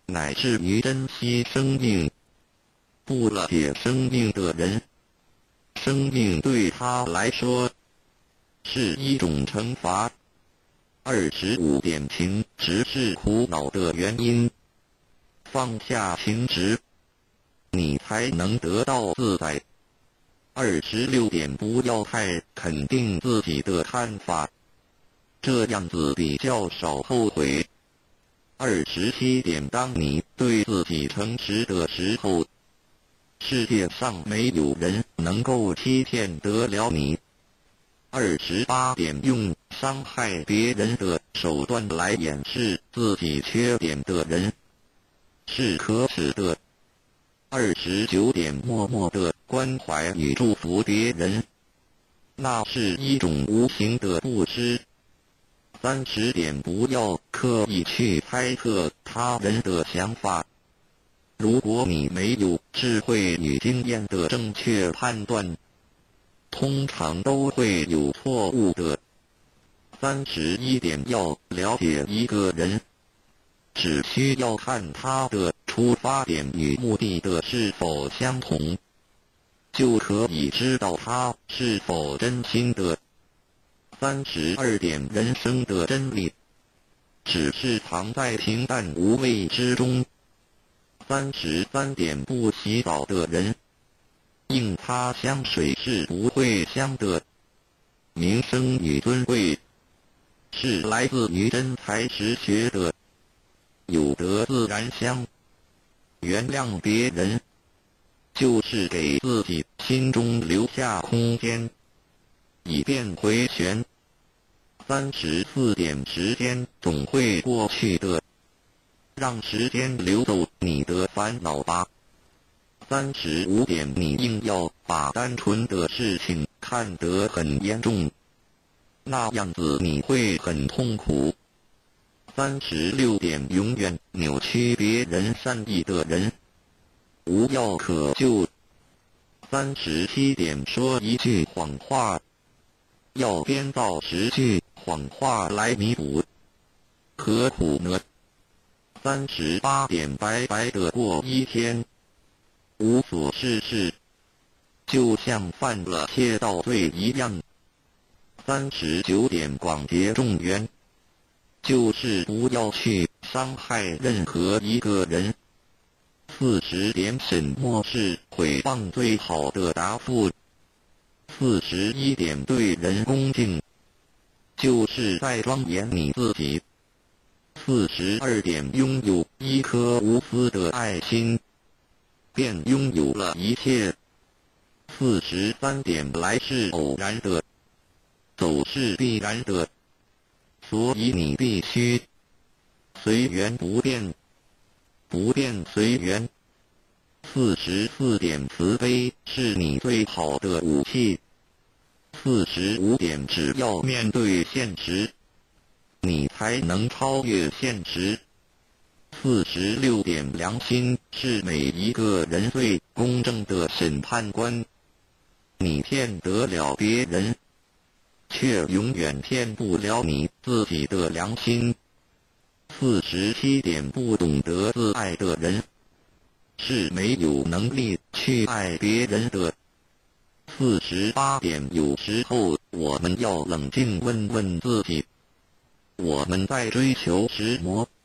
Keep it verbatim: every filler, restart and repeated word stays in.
乃至于珍惜生命。不了解生命的人，生命对他来说是一种惩罚。二十五点情执是苦恼的原因，放下情执，你才能得到自在。二十六点不要太肯定自己的看法，这样子比较少后悔。二十七点当你对自己诚实的时候，世界上没有人能够欺骗得了你。二十八点用伤害别人的手段来掩饰自己缺点的人是可耻的。二十九点默默的关怀与祝福别人，那是一种无形的布施。三十点不要刻意去猜测他人的想法，如果你没有智慧与经验的正确判断，通常都会有错误的。三十一点要了解一个人，只需要看他的出发点与目的的是否相同，就可以知道他是否真心的。三十二点人生的真理，只是藏在平淡无味之中。三十三点不洗澡的人，硬擦香水是不会香的。名声与尊贵是来自于真才实学的，有德自然香。原谅别人，就是给自己心中留下空间，以便回旋。三十四点时间总会过去的，让时间流走你的烦恼吧。三十五点你硬要把单纯的事情看得很严重，那样子你会很痛苦。三十六点永远扭曲别人善意的人，无药可救。三十七点说一句谎话，要编造十句谎话来弥补，何苦呢？三十八点白白的过一天，无所事事，就像犯了窃盗罪一样。三十九点广结众缘，就是不要去伤害任何一个人。四十点什么是诽谤最好的答复？四十一点对人恭敬，就是在庄严你自己。四十二点拥有一颗无私的爱心，便拥有了一切。四十三点来是偶然的，走是必然的，所以你必须随缘不变，不变随缘。四十四点慈悲是你最好的武器。四十五点只要面对现实，你才能超越现实。四十六点良心是每一个人最公正的审判官。你骗得了别人，却永远骗不了你自己的良心。四十七点不懂得自爱的人，是没有能力去爱别人的。四十八点有时候我们要冷静问问自己，我们在追求什么？